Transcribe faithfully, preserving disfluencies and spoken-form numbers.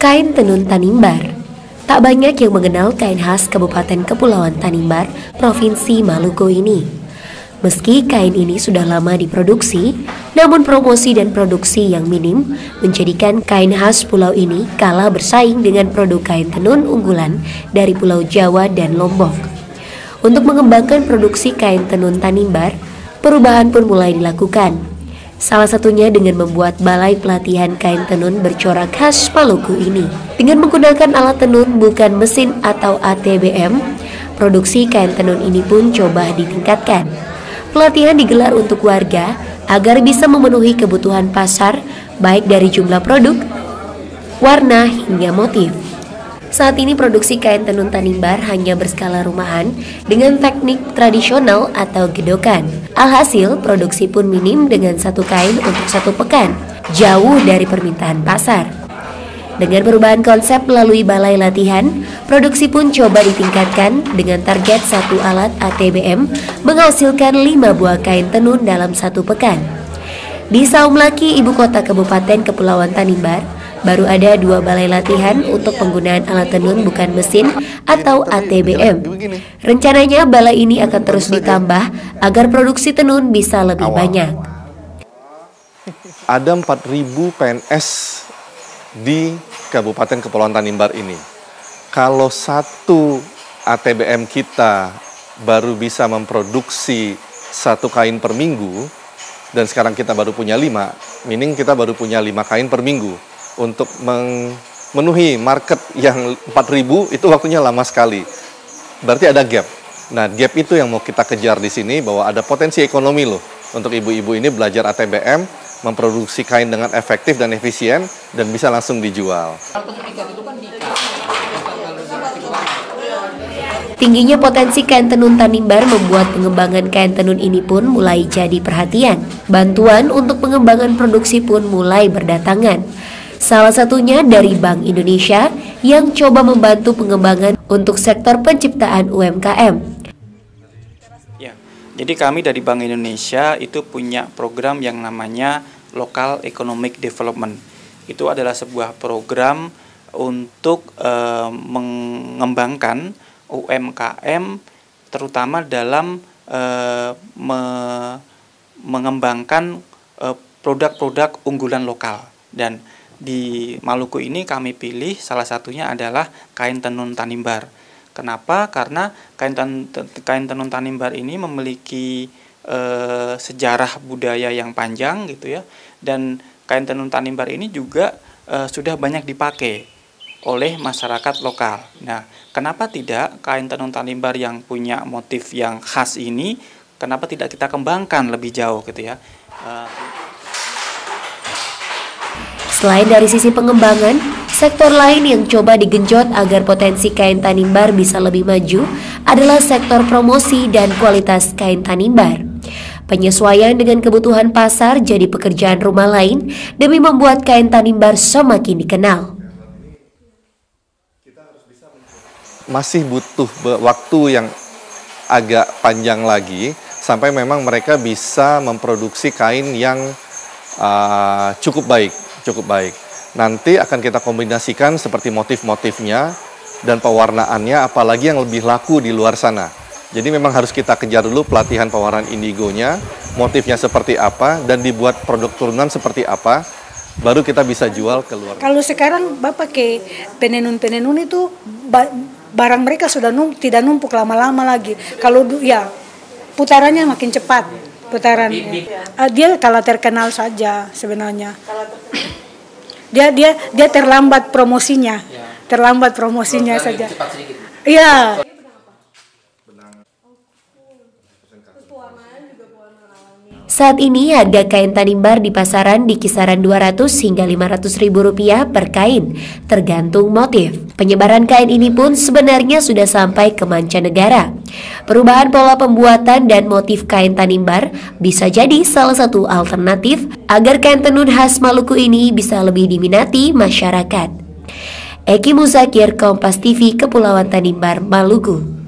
Kain tenun Tanimbar. Tak banyak yang mengenal kain khas Kabupaten Kepulauan Tanimbar, Provinsi Maluku ini. Meski kain ini sudah lama diproduksi, namun promosi dan produksi yang minim menjadikan kain khas pulau ini kalah bersaing dengan produk kain tenun unggulan dari Pulau Jawa dan Lombok. Untuk mengembangkan produksi kain tenun Tanimbar, perubahan pun mulai dilakukan. Salah satunya dengan membuat balai pelatihan kain tenun bercorak khas Maluku ini. Dengan menggunakan alat tenun bukan mesin atau A T B M, produksi kain tenun ini pun coba ditingkatkan. Pelatihan digelar untuk warga agar bisa memenuhi kebutuhan pasar, baik dari jumlah produk, warna, hingga motif. Saat ini produksi kain tenun Tanimbar hanya berskala rumahan dengan teknik tradisional atau gedokan. Alhasil, produksi pun minim dengan satu kain untuk satu pekan, jauh dari permintaan pasar. Dengan perubahan konsep melalui balai latihan, produksi pun coba ditingkatkan dengan target satu alat A T B M menghasilkan lima buah kain tenun dalam satu pekan. Di Saumlaki, ibu kota Kabupaten Kepulauan Tanimbar, baru ada dua balai latihan untuk penggunaan alat tenun bukan mesin atau A T B M. Rencananya balai ini akan terus ditambah agar produksi tenun bisa lebih banyak. Ada empat ribu P N S di Kabupaten Kepulauan Tanimbar ini. Kalau satu A T B M kita baru bisa memproduksi satu kain per minggu, dan sekarang kita baru punya lima, meaning kita baru punya lima kain per minggu. Untuk memenuhi market yang empat ribu itu waktunya lama sekali. Berarti ada gap. Nah, gap itu yang mau kita kejar di sini, bahwa ada potensi ekonomi loh untuk ibu-ibu ini belajar A T B M, memproduksi kain dengan efektif dan efisien, dan bisa langsung dijual. Tingginya potensi kain tenun Tanimbar membuat pengembangan kain tenun ini pun mulai jadi perhatian. Bantuan untuk pengembangan produksi pun mulai berdatangan. Salah satunya dari Bank Indonesia yang coba membantu pengembangan untuk sektor penciptaan U M K M. Ya, jadi kami dari Bank Indonesia itu punya program yang namanya Local Economic Development. Itu adalah sebuah program untuk eh, mengembangkan U M K M, terutama dalam eh, me mengembangkan eh, produk-produk unggulan lokal. Dan di Maluku ini kami pilih salah satunya adalah kain tenun Tanimbar. Kenapa? Karena kain, ten, kain tenun Tanimbar ini memiliki e, sejarah budaya yang panjang gitu ya. Dan kain tenun Tanimbar ini juga e, sudah banyak dipakai oleh masyarakat lokal. Nah, kenapa tidak kain tenun Tanimbar yang punya motif yang khas ini, kenapa tidak kita kembangkan lebih jauh gitu ya? E, Selain dari sisi pengembangan, sektor lain yang coba digenjot agar potensi kain Tanimbar bisa lebih maju adalah sektor promosi dan kualitas kain Tanimbar. Penyesuaian dengan kebutuhan pasar jadi pekerjaan rumah lain demi membuat kain Tanimbar semakin dikenal. Masih butuh waktu yang agak panjang lagi sampai memang mereka bisa memproduksi kain yang uh, cukup baik. cukup baik. Nanti akan kita kombinasikan seperti motif-motifnya dan pewarnaannya, apalagi yang lebih laku di luar sana. Jadi memang harus kita kejar dulu pelatihan pewarnaan indigonya, motifnya seperti apa, dan dibuat produk turunan seperti apa, baru kita bisa jual ke luar. Kalau sekarang Bapak ke penenun-penenun itu, barang mereka sudah num tidak numpuk lama-lama lagi. Kalau ya putarannya makin cepat. Putarannya. Uh, dia kalau terkenal saja sebenarnya. Dia dia dia terlambat promosinya, terlambat promosinya saja. Iya. Saat ini harga kain Tanimbar di pasaran di kisaran dua ratus hingga lima ratus ribu rupiah per kain, tergantung motif. Penyebaran kain ini pun sebenarnya sudah sampai ke mancanegara. Perubahan pola pembuatan dan motif kain Tanimbar bisa jadi salah satu alternatif agar kain tenun khas Maluku ini bisa lebih diminati masyarakat. Eki Muzakir, Kompas T V, Kepulauan Tanimbar, Maluku.